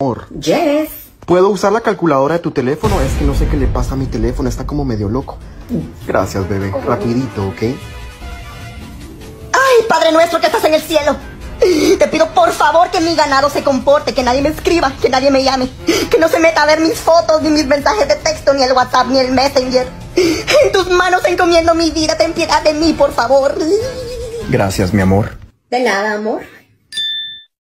Amor, Jess. ¿puedo usar la calculadora de tu teléfono? Es que no sé qué le pasa a mi teléfono, está como medio loco. Gracias, bebé. Rapidito, ¿ok? Ay, Padre nuestro que estás en el cielo. Te pido por favor que mi ganado se comporte, que nadie me escriba, que nadie me llame, que no se meta a ver mis fotos, ni mis mensajes de texto, ni el WhatsApp, ni el Messenger. En tus manos encomiendo mi vida, ten piedad de mí, por favor. Gracias, mi amor. De nada, amor.